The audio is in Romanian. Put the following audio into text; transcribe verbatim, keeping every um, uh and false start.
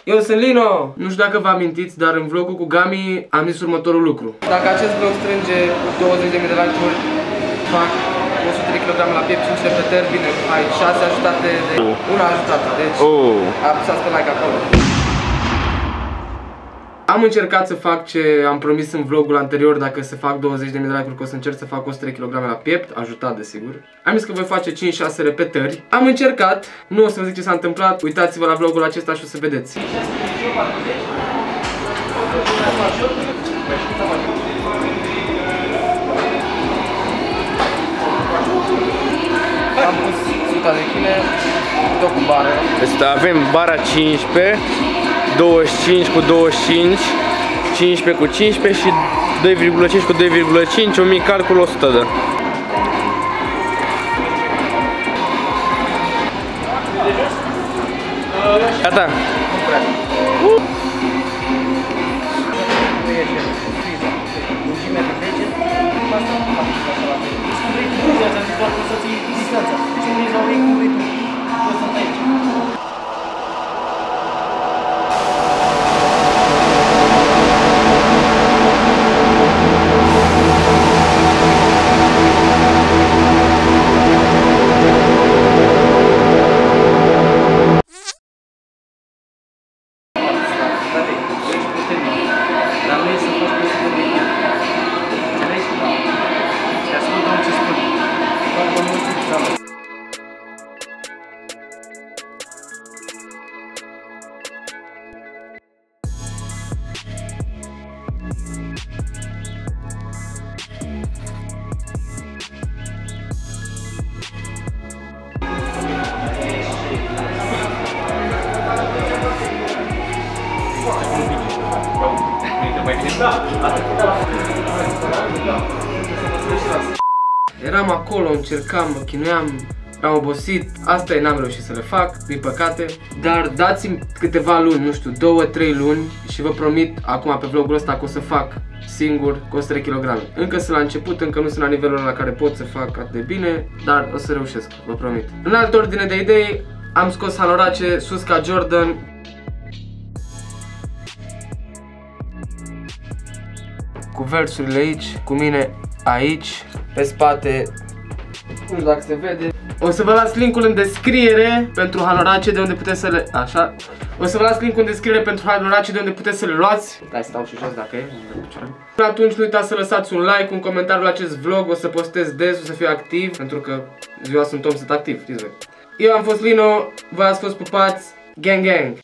Eu sunt Lino! Nu știu dacă vă amintiți, dar în vlogul cu Gami am zis următorul lucru. Dacă acest vlog strânge douăzeci de mii de like-uri, fac o sută de kilograme la piept, cinci repetări, bine, ai șase ajutate de una ajutată, deci oh. apăsați pe like acolo. Am încercat să fac ce am promis în vlogul anterior, dacă se fac douăzeci de mii de like-uri, că o să încerc să fac o sută de kilograme la piept, ajutat desigur. Am zis că voi face cinci șase repetări. Am încercat, nu o să vă zic ce s-a întâmplat, uitați-vă la vlogul acesta și o să vedeți. Am pus o sută de kilograme, tot cu bară. Asta avem bara cincisprezece, douăzeci și cinci cu douăzeci și cinci, cincisprezece cu cincisprezece și doi virgulă cinci cu doi virgulă cinci, un mic calcul o sută de. Gata! Eram acolo, încercam, mă chinuiam, eram obosit, asta e, n-am reușit să le fac, din păcate. Dar dați-mi câteva luni, nu știu, două trei luni și vă promit acum pe vlogul ăsta că o să fac singur cu o sută de kilograme. Încă sunt la început, încă nu sunt la nivelul la care pot să fac atât de bine, dar o să reușesc, vă promit. În altă ordine de idei, am scos hanorace sus ca Jordan. Cu versurile aici, cu mine aici, pe spate, nu știu dacă se vede. O să vă las linkul în descriere pentru hanorace de unde puteți să le... Așa. O să vă las linkul în descriere pentru hanorace de unde puteți să le luați. Hai, stau și jos dacă e. Până atunci nu uitați să lăsați un like, un comentariu la acest vlog. O să postez des, o să fiu activ, pentru că ziua sunt om, sunt activ, știți voi. Eu am fost Lino, voi ați fost pupați, gang gang!